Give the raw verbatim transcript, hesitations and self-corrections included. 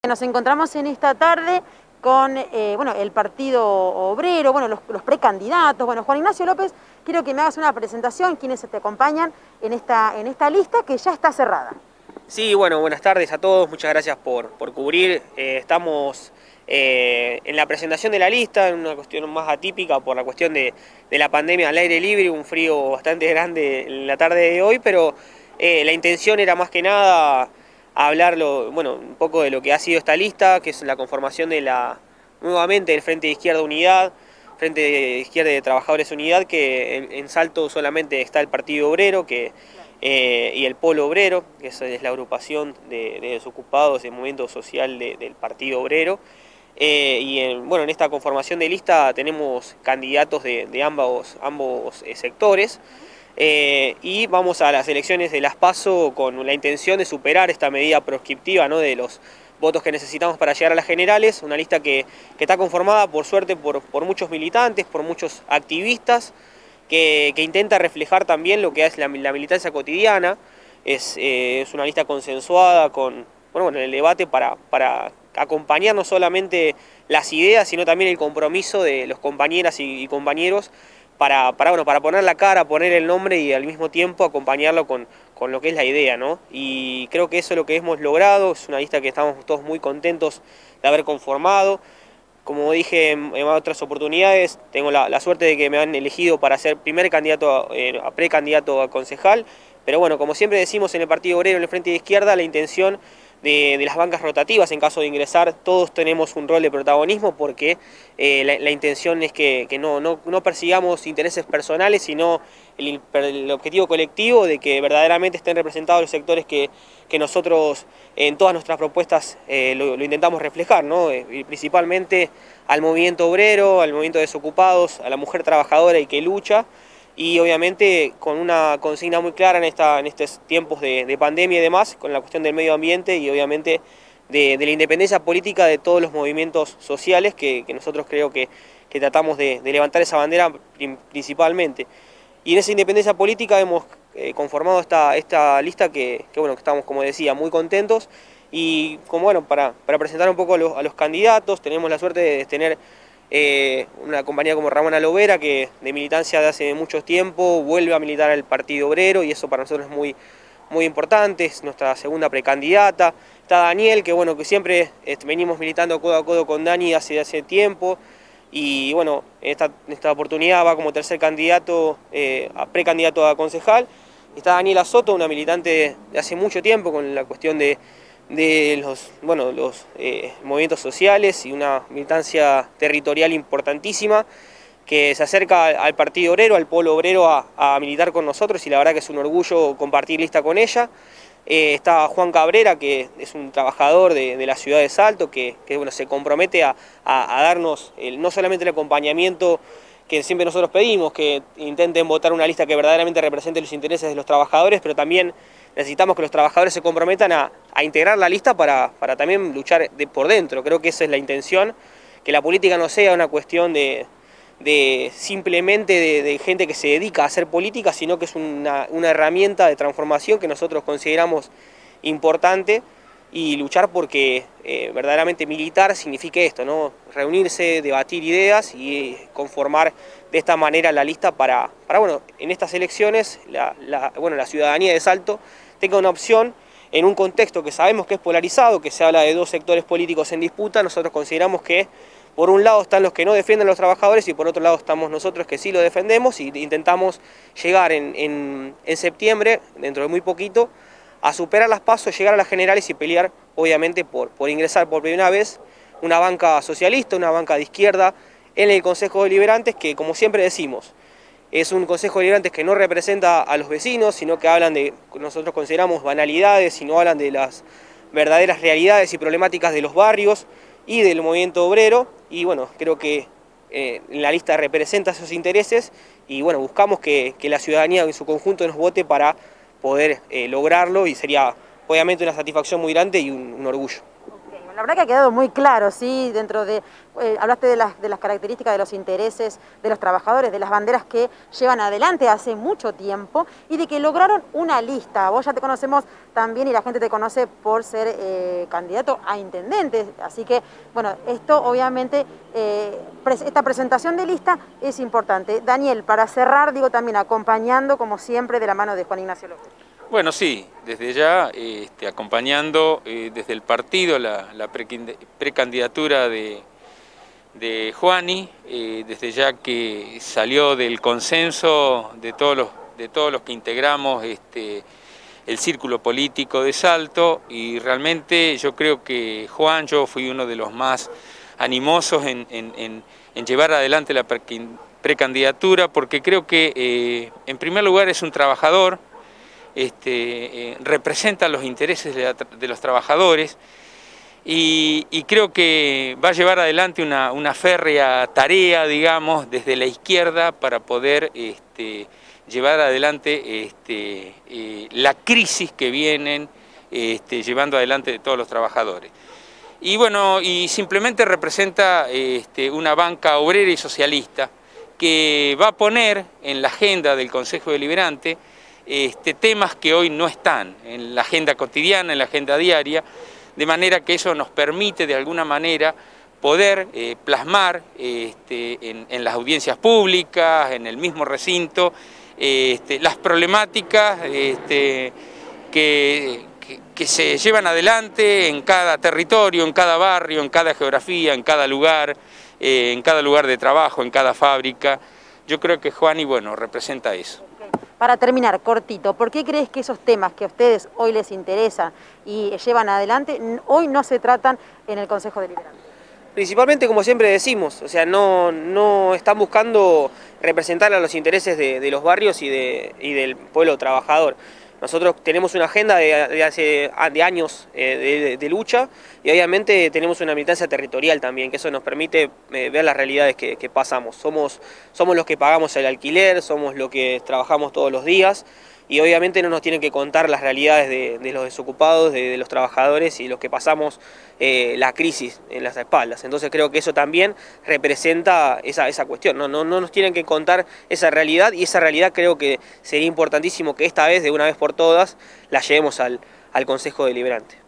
Nos encontramos en esta tarde con eh, bueno, el Partido Obrero, bueno, los, los precandidatos. Bueno, Juan Ignacio López, quiero que me hagas una presentación, quienes te acompañan en esta, en esta lista que ya está cerrada. Sí, bueno, buenas tardes a todos, muchas gracias por, por cubrir. Eh, estamos eh, en la presentación de la lista, en una cuestión más atípica por la cuestión de, de la pandemia al aire libre, un frío bastante grande en la tarde de hoy, pero eh, la intención era más que nada hablarlo, bueno, un poco de lo que ha sido esta lista, que es la conformación de la, nuevamente, del Frente de Izquierda Unidad, Frente de Izquierda de Trabajadores Unidad, que en, en Salto solamente está el Partido Obrero, que Eh, y el Polo Obrero, que es, es la agrupación de, de desocupados del movimiento social de, del Partido Obrero. Eh, y en, bueno, en esta conformación de lista tenemos candidatos de, de ambos, ambos eh, sectores. Eh, y vamos a las elecciones de las PASO con la intención de superar esta medida proscriptiva, ¿no?, de los votos que necesitamos para llegar a las generales, una lista que, que está conformada por suerte por, por muchos militantes, por muchos activistas, Que, que intenta reflejar también lo que es la, la militancia cotidiana. Es, eh, es una lista consensuada con, bueno, bueno, el debate para, para acompañar no solamente las ideas, sino también el compromiso de los compañeras y, y compañeros para, para, bueno, para poner la cara, poner el nombre y al mismo tiempo acompañarlo con, con lo que es la idea, ¿no? Y creo que eso es lo que hemos logrado, es una lista que estamos todos muy contentos de haber conformado. Como dije en, en otras oportunidades, tengo la, la suerte de que me han elegido para ser primer candidato a, eh, a precandidato a concejal, pero bueno, como siempre decimos en el Partido Obrero, en el Frente de Izquierda, la intención de, de las bancas rotativas, en caso de ingresar, todos tenemos un rol de protagonismo porque eh, la, la intención es que, que no, no, no persigamos intereses personales, sino el, el objetivo colectivo de que verdaderamente estén representados los sectores que, que nosotros en todas nuestras propuestas eh, lo, lo intentamos reflejar, ¿no? Y principalmente al movimiento obrero, al movimiento de desocupados, a la mujer trabajadora y que lucha, y obviamente con una consigna muy clara en, esta, en estos tiempos de, de pandemia y demás, con la cuestión del medio ambiente y obviamente de, de la independencia política de todos los movimientos sociales que, que nosotros creo que, que tratamos de, de levantar esa bandera principalmente. Y en esa independencia política hemos eh, conformado esta, esta lista que, que, bueno, que estamos, como decía, muy contentos. Y como bueno, para, para presentar un poco a los, a los candidatos, tenemos la suerte de tener eh, una compañía como Ramona Lovera, que de militancia de hace mucho tiempo vuelve a militar al Partido Obrero, y eso para nosotros es muy, muy importante, es nuestra segunda precandidata. Está Daniel, que bueno, que siempre eh, venimos militando codo a codo con Dani hace, hace tiempo. Y bueno, esta, esta oportunidad va como tercer candidato, eh, a precandidato a concejal. Está Daniela Soto, una militante de hace mucho tiempo con la cuestión de, de los, bueno, los eh, movimientos sociales y una militancia territorial importantísima que se acerca al, al Partido Obrero, al Polo Obrero a, a militar con nosotros, y la verdad que es un orgullo compartir lista con ella. Eh, está Juan Cabrera, que es un trabajador de, de la ciudad de Salto, que, que bueno, se compromete a, a, a darnos el, no solamente el acompañamiento que siempre nosotros pedimos, que intenten votar una lista que verdaderamente represente los intereses de los trabajadores, pero también necesitamos que los trabajadores se comprometan a, a integrar la lista para, para también luchar de, por dentro. Creo que esa es la intención, que la política no sea una cuestión de... de simplemente de, de gente que se dedica a hacer política, sino que es una, una herramienta de transformación que nosotros consideramos importante, y luchar porque eh, verdaderamente militar signifique esto, ¿no? Reunirse, debatir ideas y conformar de esta manera la lista para, para bueno, en estas elecciones la, la, bueno, la ciudadanía de Salto tenga una opción en un contexto que sabemos que es polarizado, que se habla de dos sectores políticos en disputa. Nosotros consideramos que por un lado están los que no defienden a los trabajadores y por otro lado estamos nosotros que sí lo defendemos, y intentamos llegar en, en, en septiembre, dentro de muy poquito, a superar las PASO, llegar a las generales y pelear obviamente por, por ingresar por primera vez una banca socialista, una banca de izquierda en el Consejo de Deliberantes, que como siempre decimos, es un Consejo de Deliberantes que no representa a los vecinos, sino que hablan de, nosotros consideramos, banalidades, sino hablan de las verdaderas realidades y problemáticas de los barrios y del movimiento obrero. Y bueno, creo que eh, la lista representa esos intereses, y bueno, buscamos que, que la ciudadanía en su conjunto nos vote para poder eh, lograrlo, y sería obviamente una satisfacción muy grande y un, un orgullo. Okay, La verdad que ha quedado muy claro, sí, dentro de, eh, hablaste de las, de las características de los intereses de los trabajadores, de las banderas que llevan adelante hace mucho tiempo y de que lograron una lista. Vos ya te conocemos también y la gente te conoce por ser eh, candidato a intendente, así que, bueno, esto obviamente, eh, pres esta presentación de lista es importante. Daniel, para cerrar, digo también acompañando, como siempre, de la mano de Juan Ignacio López. Bueno, sí, desde ya este, acompañando eh, desde el partido la, la precandidatura de, de Juani, eh, desde ya que salió del consenso de todos los, de todos los que integramos este, el círculo político de Salto, y realmente yo creo que Juan, yo fui uno de los más animosos en, en, en, en llevar adelante la precandidatura, porque creo que eh, en primer lugar es un trabajador. Este, eh, representa los intereses de, la, de los trabajadores y, y creo que va a llevar adelante una, una férrea tarea, digamos, desde la izquierda para poder este, llevar adelante este, eh, la crisis que vienen este, llevando adelante de todos los trabajadores. Y bueno, y simplemente representa este, una banca obrera y socialista que va a poner en la agenda del Consejo Deliberante Este, temas que hoy no están en la agenda cotidiana, en la agenda diaria, de manera que eso nos permite de alguna manera poder eh, plasmar este, en, en las audiencias públicas, en el mismo recinto, este, las problemáticas este, que, que, que se llevan adelante en cada territorio, en cada barrio, en cada geografía, en cada lugar, eh, en cada lugar de trabajo, en cada fábrica. Yo creo que Juani, bueno, representa eso. Para terminar, cortito, ¿por qué crees que esos temas que a ustedes hoy les interesan y llevan adelante, hoy no se tratan en el Consejo Deliberante? Principalmente, como siempre decimos, o sea, no, no están buscando representar a los intereses de, de los barrios y, de, y del pueblo trabajador. Nosotros tenemos una agenda de, de hace de años eh, de, de lucha y obviamente tenemos una militancia territorial también, que eso nos permite eh, ver las realidades que, que pasamos. Somos, somos los que pagamos el alquiler, somos los que trabajamos todos los días y obviamente no nos tienen que contar las realidades de, de los desocupados, de, de los trabajadores y los que pasamos eh, la crisis en las espaldas. Entonces creo que eso también representa esa, esa cuestión, no, no, no nos tienen que contar esa realidad y esa realidad creo que sería importantísimo que esta vez, de una vez por todas, la llevemos al, al Consejo Deliberante.